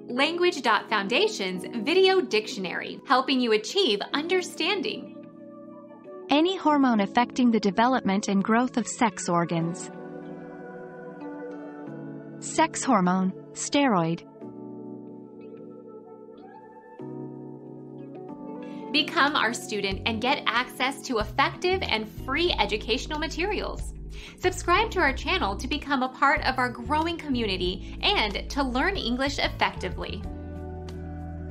Language.Foundation's Video Dictionary, helping you achieve understanding. Any hormone affecting the development and growth of sex organs. Sex hormone, steroid. Become our student and get access to effective and free educational materials. Subscribe to our channel to become a part of our growing community and to learn English effectively.